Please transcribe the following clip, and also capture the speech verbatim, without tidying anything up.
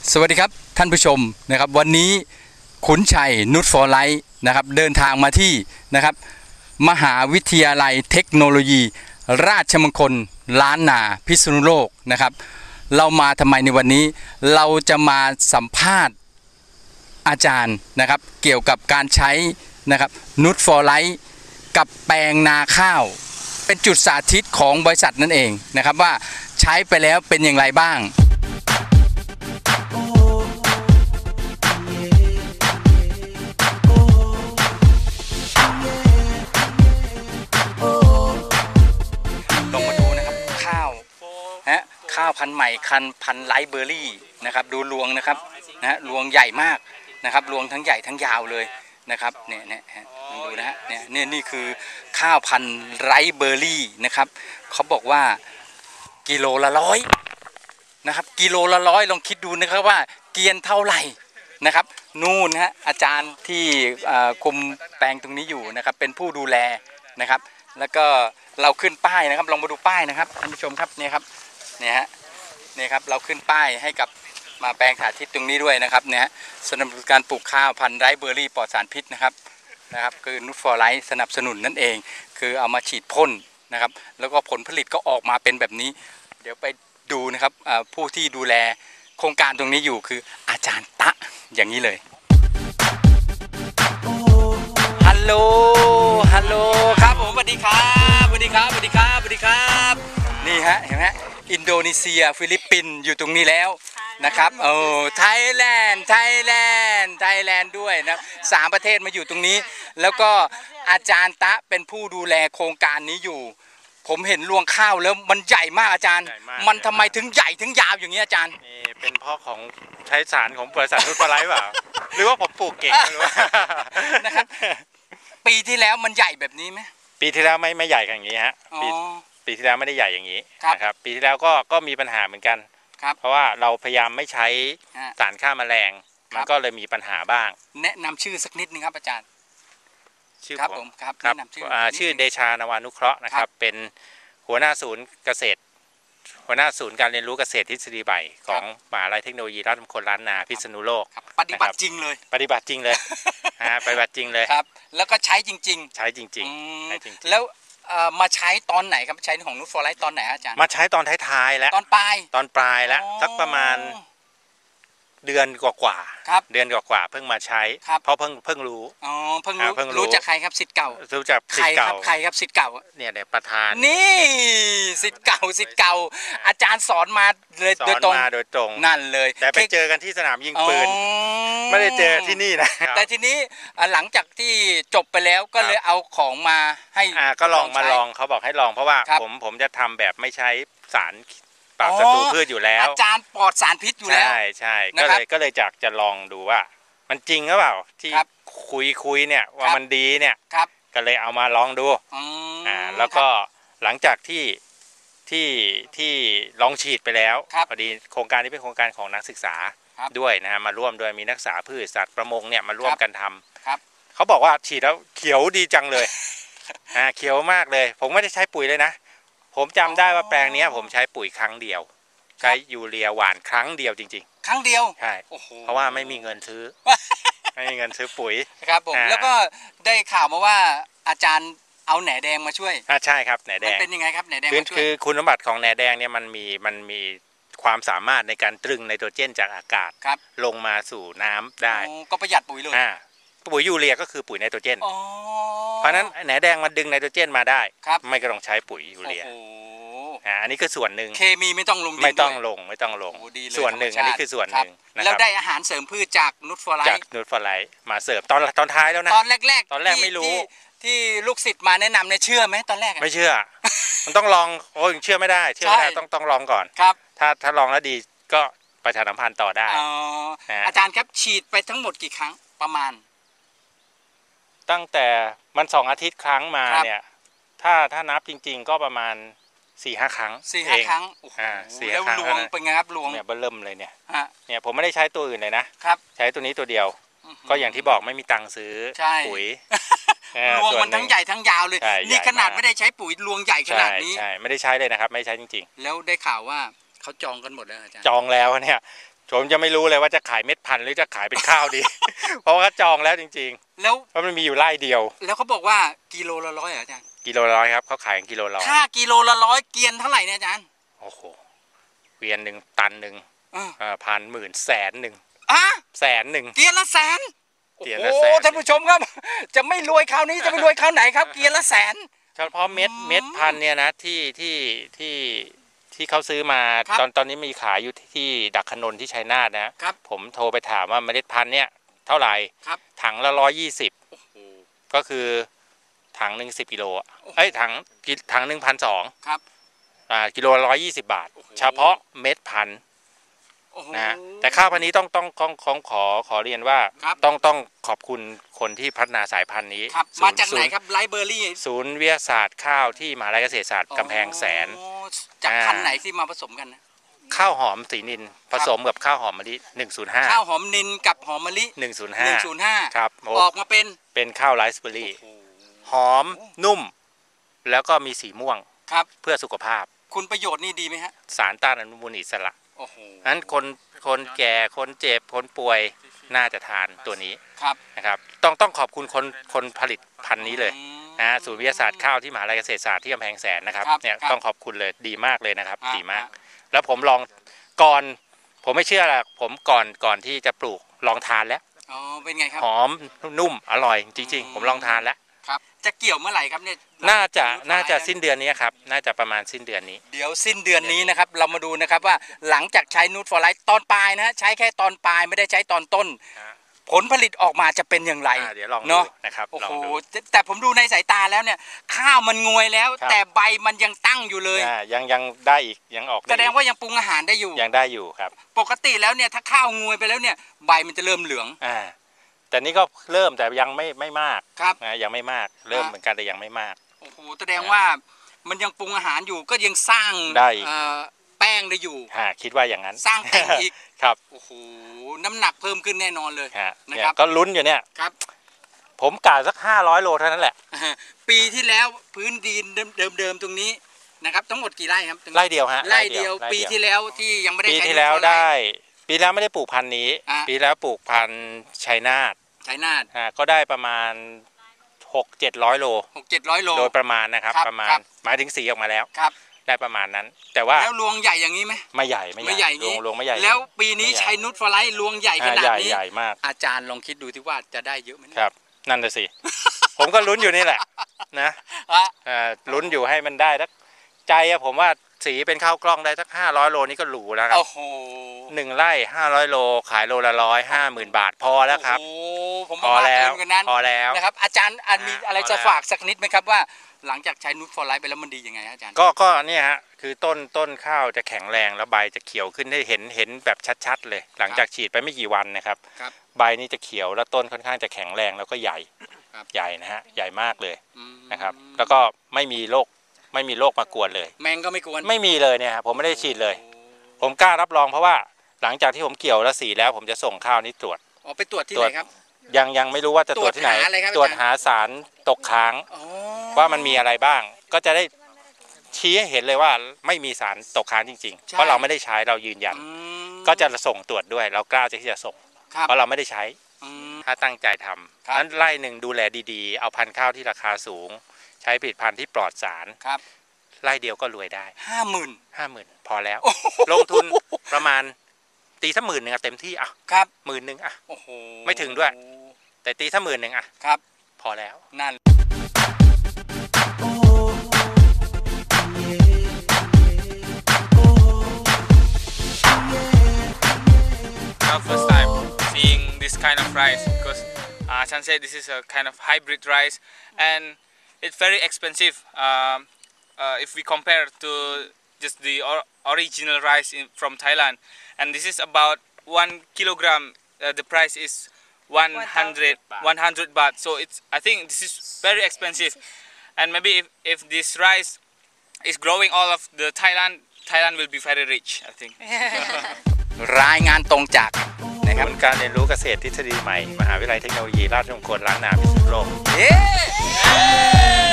สวัสดีครับท่านผู้ชมนะครับวันนี้ขุนชัยนุชฟอร์ไลท์นะครับเดินทางมาที่นะครับมหาวิทยาลัยเทคโนโลยีราชมงคลล้านนาพิษณุโลกนะครับเรามาทำไมในวันนี้เราจะมาสัมภาษณ์อาจารย์นะครับเกี่ยวกับการใช้นะครับนุชฟอร์ไลท์กับแปลงนาข้าวเป็นจุดสาธิตของบริษัทนั่นเองนะครับว่าใช้ไปแล้วเป็นอย่างไรบ้างข้าวพันธุ์ใหม่คันพันธุ์ไลท์เบอร์รี่นะครับดูรวงนะครับนะฮะรวงใหญ่มากนะครับรวงทั้งใหญ่ทั้งยาวเลยนะครับเนี่ยเนี่ยดูนะฮะเนี่ยนี่นี่คือข้าวพันธุ์ไลท์เบอร์รี่นะครับเขาบอกว่ากิโลละร้อยนะครับกิโลละร้อยลองคิดดูนะครับว่าเกียนเท่าไหร่นะครับนู่นฮะอาจารย์ที่คุมแปลงตรงนี้อยู่นะครับเป็นผู้ดูแลนะครับแล้วก็เราขึ้นป้ายนะครับลองมาดูป้ายนะครับท่านผู้ชมครับเนี่ยครับเนี่ยฮะเนี่ยครับเราขึ้นป้ายให้กับมาแปลงสาธิตตรงนี้ด้วยนะครับเนี่ยสนับสนุนการปลูกข้าวพันธุ์ไรซ์เบอร์รี่ปลอดสารพิษนะครับนะครับคือนูตฟอร์ไลท์สนับสนุนนั่นเองคือเอามาฉีดพ่นนะครับแล้วก็ผลผลิตก็ออกมาเป็นแบบนี้เดี๋ยวไปดูนะครับผู้ที่ดูแลโครงการตรงนี้อยู่คืออาจารย์ตะอย่างนี้เลยฮัลโหลฮัลโหลครับผมสวัสดีครับสวัสดีครับสวัสดีครับสวัสดีครับนี่ฮะเห็นไหมอินโดนีเซียฟิลิปปินส์อยู่ตรงนี้แล้วนะครับโอ้ไทยแลนด์ไทยแลนด์ไทยแลนด์ด้วยนะสามประเทศมาอยู่ตรงนี้แล้วก็อาจารย์ตะเป็นผู้ดูแลโครงการนี้อยู่ผมเห็นรวงข้าวแล้วมันใหญ่มากอาจารย์มันทำไมถึงใหญ่ถึงยาวอย่างนี้อาจารย์นี่เป็นเพราะของใช้สารของบริษัทนุชฟอร์ไลท์เปล่าหรือว่าผมปลูกเก่งไม่รู้นะครับปีที่แล้วมันใหญ่แบบนี้ไหมปีที่แล้วไม่ไม่ใหญ่อย่างนี้ฮะปีปีที่แล้วไม่ได้ใหญ่อย่างนี้นะครับปีที่แล้วก็ก็มีปัญหาเหมือนกันเพราะว่าเราพยายามไม่ใช้สารฆ่าแมลงมันก็เลยมีปัญหาบ้างแนะนำชื่อสักนิดนึงครับอาจารย์ชื่อผมครับชื่อเดชานวานุเคราะห์นะครับเป็นหัวหน้าศูนย์เกษตรหัวหน้าศูนย์การเรียนรู้เกษตรทฤษฎีใหม่ของมหาวิทยาลัยเทคโนโลยีราชมงคลล้านนาพิษณุโลกปฏิบัติจริงเลยปฏิบัติจริงเลยฮะปฏิบัติจริงเลยครับแล้วก็ใช้จริงๆใช้จริงๆแล้วมาใช้ตอนไหนครับใช้ของนูตฟอร์ไลท์ตอนไหนอาจารย์มาใช้ตอนท้ายๆแล้วตอนปลายตอนปลายแล้วสักประมาณเดือนกว่าๆเดือนกว่าๆเพิ่งมาใช้เพราะเพิ่งเพิ่งรู้อ๋อเพิ่งรู้รู้จากใครครับศิษย์เก่ารู้จากศิษย์เก่าใครครับศิษย์เก่าเนี่ยเนี่ยประธานนี่ศิษย์เก่าศิษย์เก่าอาจารย์สอนมาเลยโดยตรงมาโดยตรงนั่นเลยแต่ไปเจอกันที่สนามยิงปืนไม่ได้เจอที่นี่นะแต่ทีนี้หลังจากที่จบไปแล้วก็เลยเอาของมาให้ก็ลองมาลองเขาบอกให้ลองเพราะว่าผมผมจะทำแบบไม่ใช้สารปราบศัตรูพืชอยู่แล้วอาจารย์ปลอดสารพิษอยู่แล้วใช่ใช่ก็เลยก็เลยอยากจะลองดูว่ามันจริงหรือเปล่าที่คุยคุยเนี่ยว่ามันดีเนี่ยก็เลยเอามาลองดูอ่าแล้วก็หลังจากที่ที่ที่ลองฉีดไปแล้วพอดีโครงการนี้เป็นโครงการของนักศึกษาด้วยนะฮะมาร่วมด้วยมีนักศึกษาพืชสัตว์ประมงเนี่ยมาร่วมกันทำเขาบอกว่าฉีดแล้วเขียวดีจังเลยอ่าเขียวมากเลยผมไม่ได้ใช้ปุ๋ยเลยนะผมจำได้ว่าแปลงนี้ผมใช้ปุ๋ยครั้งเดียวใช้ยูเรียหว่านครั้งเดียวจริงๆครั้งเดียวใช่เพราะว่าไม่มีเงินซื้อไม่มีเงินซื้อปุ๋ยครับผมแล้วก็ได้ข่าวมาว่าอาจารย์เอาแหน่แดงมาช่วยอ่าใช่ครับแหน่แดงเป็นยังไงครับแหน่แดงมาช่วยคือคุณสมบัติของแหน่แดงเนี่ยมันมีมันมีความสามารถในการตรึงไนโตรเจนจากอากาศลงมาสู่น้ำได้ก็ประหยัดปุ๋ยเลยอ่าปุ๋ยยูเรียก็คือปุ๋ยไนโตรเจนเพราะนั้นแหน่แดงมันดึงไนโตรเจนมาได้ไม่ก็ต้องใช้ปุ๋ยยูเรียอ่าอันนี้คือส่วนหนึ่งเคมีไม่ต้องลงไม่ต้องลงไม่ต้องลงส่วนหนึ่งอันนี้คือส่วนหนึ่งแล้วได้อาหารเสริมพืชจากนูตฟอร์ไลท์จากนูตฟอร์ไลท์มาเสิร์ฟตอนตอนท้ายแล้วนะตอนแรกๆตอนแรกไม่รู้ที่ลูกศิษย์มาแนะนำเนี่ยเชื่อไหมตอนแรกไม่เชื่อมันต้องลองโอ้ยเชื่อไม่ได้เชื่อไม่ได้ต้องต้องลองก่อนครับถ้าถ้าลองแล้วดีก็ประชาสัมพันธ์ต่อได้อาจารย์ครับฉีดไปทั้งหมดกี่ครั้งประมาณตั้งแต่มันสองอาทิตย์ครั้งมาเนี่ยถ้าถ้านับจริงๆก็ประมาณสี่ห้าครั้งสี่ห้าครั้งอ่าสี่แล้วรวงเป็นไงครับรวงเนี่ยเบิ่มเลยเนี่ยเนี่ยผมไม่ได้ใช้ตัวอื่นเลยนะครับใช้ตัวนี้ตัวเดียวก็อย่างที่บอกไม่มีตังค์ซื้อปุ๋ยรวงมันทั้งใหญ่ทั้งยาวเลยนี่ขนาดไม่ได้ใช้ปุ๋ยรวงใหญ่ขนาดนี้ใช่ไม่ได้ใช้เลยนะครับไม่ใช้จริงๆแล้วได้ข่าวว่าเขาจองกันหมดแล้วอาจารย์จองแล้วเนี่ยผมจะไม่รู้เลยว่าจะขายเม็ดพันธุ์หรือจะขายเป็นข้าวดี เพราะว่าจองแล้วจริงๆแล้วเพราะมันมีอยู่ไร่เดียวแล้วเขาบอกว่ากิโลละร้อยเหรออาจารย์กิโลละร้อยครับเขาขายกิโลละร้อยถ้ากิโลละร้อยเกียนเท่าไหร่เนี่ยอาจารย์โอ้โหเกวียนหนึ่งตันหนึ่งพันหมื่นแสนหนึ่งอ่ะแสนหนึ่งเกียนละแสนเกียนละแสนโอ้ท่านผู้ชมครับจะไม่รวยคราวนี้จะไปรวยคราวไหนครับเกียนละแสนเฉพาะเม็ดเม็ดพันธุ์เนี่ยนะที่ที่ที่ที่เขาซื้อมาตอนตอนนี้มีขายอยู่ที่ดักขนนที่ชัยนาทนะครับผมโทรไปถามว่าเมล็ดพันธุ์เนี่ยเท่าไหร่ถังละร้อยยี่สิบก็คือถังหนึ่งสิบกิโลเอ้ยถังถังหนึ่งพันสองครับอ่ากิโลร้อยยี่สิบบาทเฉพาะเม็ดพันธุ์นะแต่ข้าวพันธุ์นี้ต้องต้องต้องของขอขอเรียนว่าต้องต้องขอบคุณคนที่พัฒนาสายพันธุ์นี้มาจากไหนครับไลฟ์เบอร์รี่ศูนย์วิทยาศาสตร์ข้าวที่มหาวิทยาลัยเกษตรศาสตร์กำแพงแสนจากพันธุ์ไหนที่มาผสมกันนะข้าวหอมสีนินผสมกับข้าวหอมมะลิหนึ่งศูนย์ห้าข้าวหอมนินกับหอมมะลิหนึ่งศูนย์ห้าหนึ่งศูนย์ห้าครับออกมาเป็นเป็นข้าวไรซ์เบอร์รี่หอมนุ่มแล้วก็มีสีม่วงครับเพื่อสุขภาพคุณประโยชน์นี่ดีไหมฮะสารต้านอนุมูลอิสระโอ้โหนั้นคนคนแก่คนเจ็บคนป่วยน่าจะทานตัวนี้นะครับต้องต้องขอบคุณคนคนผลิตพันธุ์นี้เลยนะศูนย์วิทยาศาสตร์ข้าวที่มหาวิทยาลัยเกษตรศาสตร์ที่กำแพงแสนนะครับเนี่ยต้องขอบคุณเลยดีมากเลยนะครับดีมากแล้วผมลองก่อนผมไม่เชื่อหรอกผมก่อนก่อนที่จะปลูกลองทานแล้วอ๋อเป็นไงครับหอมนุ่มอร่อยจริงๆผมลองทานแล้วครับจะเกี่ยวเมื่อไหร่ครับเนี่ยน่าจะน่าจะสิ้นเดือนนี้ครับน่าจะประมาณสิ้นเดือนนี้เดี๋ยวสิ้นเดือนนี้นะครับเรามาดูนะครับว่าหลังจากใช้นูตฟอร์ไลท์ตอนปลายนะใช้แค่ตอนปลายไม่ได้ใช้ตอนต้นผลผลิตออกมาจะเป็นอย่างไรเดี๋ยวลองดูนะครับโอ้โหแต่ผมดูในสายตาแล้วเนี่ยข้าวมันงวยแล้วแต่ใบมันยังตั้งอยู่เลยยังยังได้อีกยังออกแสดงว่ายังปรุงอาหารได้อยู่ยังได้อยู่ครับปกติแล้วเนี่ยถ้าข้าวงวยไปแล้วเนี่ยใบมันจะเริ่มเหลืองอ่าแต่นี่ก็เริ่มแต่ยังไม่ไม่มากครับนะยังไม่มากเริ่มเหมือนกันแต่ยังไม่มากโอ้โหแสดงว่ามันยังปรุงอาหารอยู่ก็ยังสร้างได้แป้งได้อยู่ฮะคิดว่าอย่างนั้นสร้างแป้งอีกครับโอ้โหน้ำหนักเพิ่มขึ้นแน่นอนเลยนะครับก็ลุ้นอยู่เนี่ยครับผมกะสักห้าร้อยโลเท่านั้นแหละปีที่แล้วพื้นดินเดิมๆตรงนี้นะครับทั้งหมดกี่ไร่ครับไร่เดียวฮะไร่เดียวปีที่แล้วที่ยังไม่ได้ปีที่แล้วได้ปีแล้วไม่ได้ปลูกพันธุ์นี้ปีแล้วปลูกพันธุ์ชัยนาทชัยนาทก็ได้ประมาณหกเจ็ดร้อยโลหกเจ็ดร้อยโลโดยประมาณนะครับประมาณหมายถึงสีออกมาแล้วครับได้ประมาณนั้นแต่ว่าแล้วรวงใหญ่อย่างนี้ไหมไม่ใหญ่ไม่ใหญ่รวงรวงไม่ใหญ่แล้วปีนี้ใช้นูตฟอร์ไลท์รวงใหญ่ขนาดนี้ใหญ่มากอาจารย์ลองคิดดูที่ว่าจะได้เยอะไหมครับนั่นเลยสิผมก็ลุ้นอยู่นี่แหละนะลุ้นอยู่ให้มันได้สักใจอะผมว่าสีเป็นข้าวกล้องได้สักห้าร้อยโลนี่ก็หรูแล้วครับหนึ่งไร่ห้าร้อยโลขายโลละร้อยห้าหมื่นบาทพอแล้วครับพอแล้วพอแล้วนะครับอาจารย์มีอะไรจะฝากสักนิดไหมครับว่าหลังจากใช้นูตฟอร์ไลท์ไปแล้วมันดียังไงอาจารย์ก็ก็เนี่ยฮะคือต้นต้นข้าวจะแข็งแรงแล้วใบจะเขียวขึ้นได้เห็นเห็นแบบชัดๆเลยหลังจากฉีดไปไม่กี่วันนะครับใบนี้จะเขียวแล้วต้นค่อนข้างจะแข็งแรงแล้วก็ใหญ่ใหญ่นะฮะใหญ่มากเลยนะครับแล้วก็ไม่มีโรคไม่มีโรคมากวนเลยแมงก็ไม่กวนไม่มีเลยเนี่ยผมไม่ได้ฉีดเลยผมกล้ารับรองเพราะว่าหลังจากที่ผมเกี่ยวแล้วสีแล้วผมจะส่งข้าวนี้ตรวจอ๋อไปตรวจที่ไหนครับยังยังไม่รู้ว่าจะตรวจที่ไหนตรวจหาสารตกค้างว่ามันมีอะไรบ้างก็จะได้ชี้ให้เห็นเลยว่าไม่มีสารตกค้างจริงๆเพราะเราไม่ได้ใช้เรายืนยันก็จะส่งตรวจด้วยเรากล้าที่จะส่งเพราะเราไม่ได้ใช้ถ้าตั้งใจทำนั้นไร่หนึ่งดูแลดีๆเอาพันธุ์ข้าวที่ราคาสูงใช้ผลิตภัณฑ์ที่ปลอดสารไร่เดียวก็รวยได้ห้าหมื่นห้าหมื่นพอแล้วลงทุนประมาณตีสักหมื่นหนึ่งเต็มที่อ่ะครับหมื่นหนึ่งอ่ะไม่ถึงด้วยแต่ตีสักหมื่นหนึ่งอ่ะครับพอแล้วนั่น first time seeing this kind of rice because uh, Chan said this is a kind of hybrid rice and it's very expensive um, uh, if we compare to just the or original rice in, from Thailand and this is about one kilogram uh, the price is one hundred baht so it's I think this is very expensive and maybe if, if this rice is growing all of the Thailand Thailand will be very rich I think รายงานตรงจากนะครับการเรียนรู้เกษตรทฤษฎีใหม่มหาวิทยาลัยเทคโนโลยีราชมงคลล้านนาพิษณุโลก